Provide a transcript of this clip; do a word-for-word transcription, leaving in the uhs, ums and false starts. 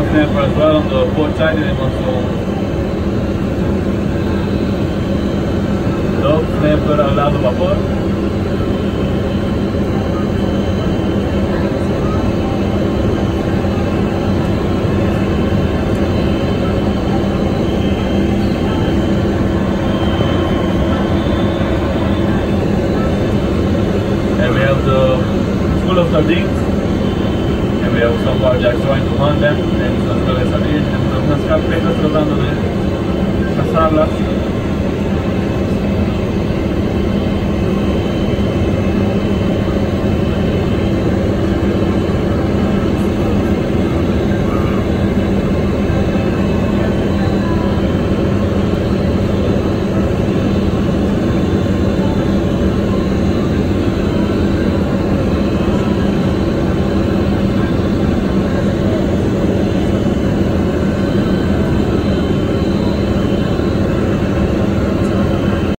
dog snapper as well on the port side, and then also dog snapper al lado vapor. And we have the school of sardines, and we have some barjacks trying to hunt them, and some sardines, and unas carpetas tratando de cazarlas.